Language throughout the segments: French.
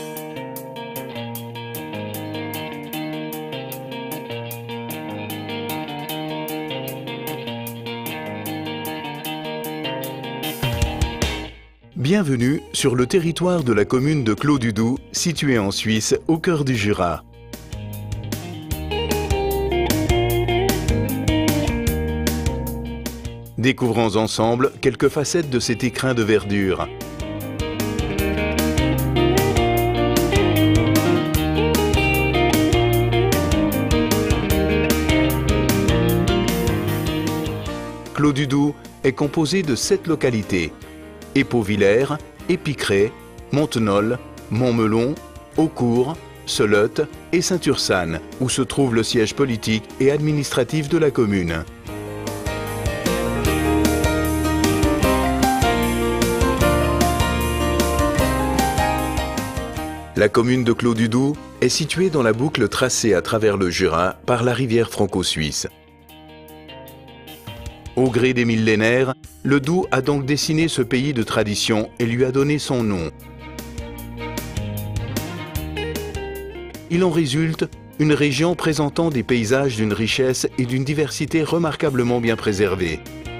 Bienvenue sur le territoire de la commune de Clos-du-Doubs, située en Suisse, au cœur du Jura. Découvrons ensemble quelques facettes de cet écrin de verdure. Clos-du-Doubs est composé de 7 localités: Épauvillers, Épicré, Montenol, Montmelon, Aucourt, Seleute et Saint-Ursanne, où se trouve le siège politique et administratif de la commune. La commune de Clos-du-Doubs est située dans la boucle tracée à travers le Jura par la rivière franco-suisse. Au gré des millénaires, le Doubs a donc dessiné ce pays de tradition et lui a donné son nom. Il en résulte une région présentant des paysages d'une richesse et d'une diversité remarquablement bien préservés.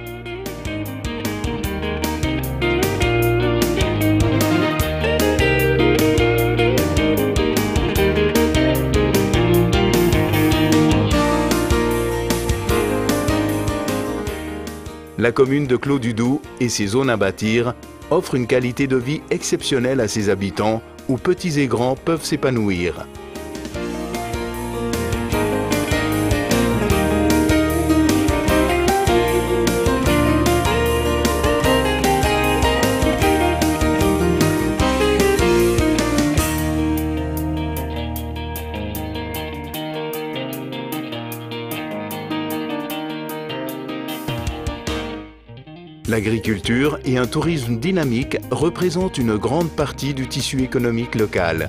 La commune de Clos-du-Doubs et ses zones à bâtir offrent une qualité de vie exceptionnelle à ses habitants, où petits et grands peuvent s'épanouir. L'agriculture et un tourisme dynamique représentent une grande partie du tissu économique local.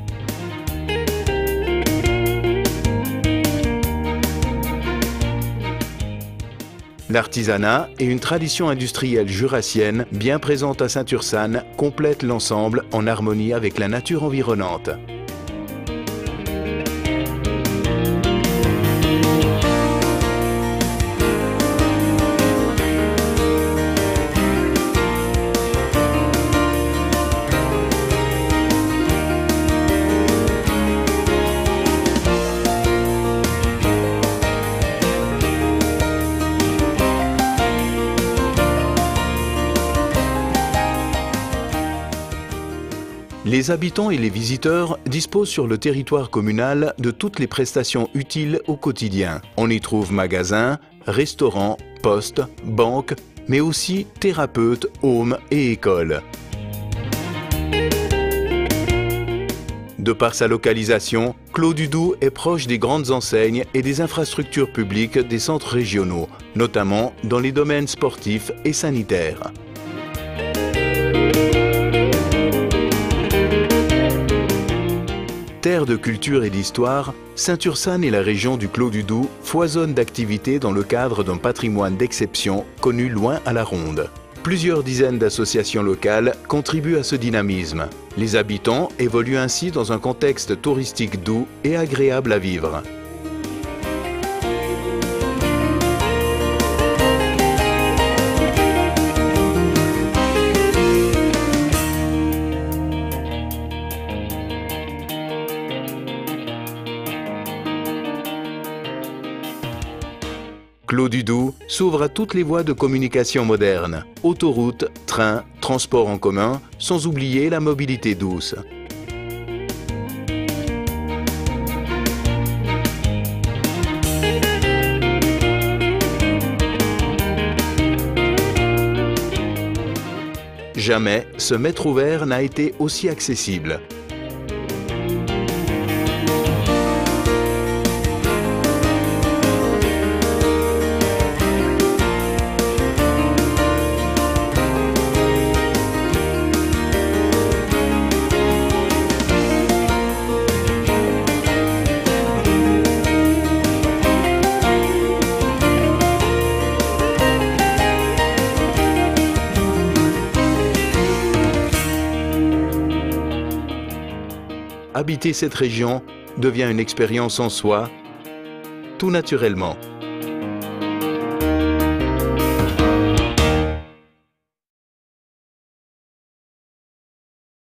L'artisanat et une tradition industrielle jurassienne bien présente à Saint-Ursanne complètent l'ensemble en harmonie avec la nature environnante. Les habitants et les visiteurs disposent sur le territoire communal de toutes les prestations utiles au quotidien. On y trouve magasins, restaurants, postes, banques, mais aussi thérapeutes, hômes et écoles. De par sa localisation, Clos-du-Doubs est proche des grandes enseignes et des infrastructures publiques des centres régionaux, notamment dans les domaines sportifs et sanitaires. Terre de culture et d'histoire, Saint-Ursanne et la région du Clos-du-Doubs foisonnent d'activités dans le cadre d'un patrimoine d'exception connu loin à la ronde. Plusieurs dizaines d'associations locales contribuent à ce dynamisme. Les habitants évoluent ainsi dans un contexte touristique doux et agréable à vivre. Clos-du-Doubs s'ouvre à toutes les voies de communication modernes, autoroutes, trains, transports en commun, sans oublier la mobilité douce. Jamais ce maître ouvert n'a été aussi accessible. habiter cette région devient une expérience en soi, tout naturellement.